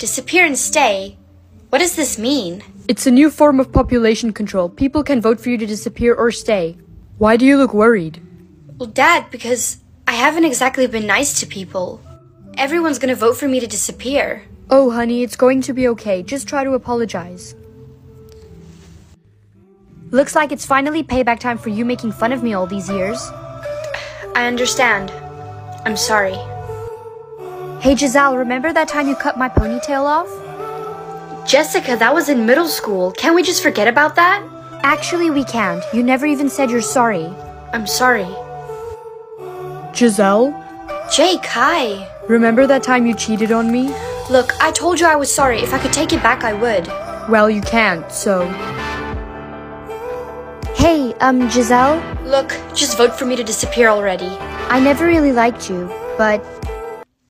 Disappear and stay? What does this mean? It's a new form of population control. People can vote for you to disappear or stay. Why do you look worried? Well, Dad, because I haven't exactly been nice to people. Everyone's gonna vote for me to disappear. Oh, honey, it's going to be okay. Just try to apologize. Looks like it's finally payback time for you making fun of me all these years. I understand. I'm sorry. Hey, Giselle, remember that time you cut my ponytail off? Jessica, that was in middle school. Can't we just forget about that? Actually, we can't. You never even said you're sorry. I'm sorry. Giselle? Jake, hi. Remember that time you cheated on me? Look, I told you I was sorry. If I could take it back, I would. Well, you can't, so... Hey, Giselle? Look, just vote for me to disappear already. I never really liked you, but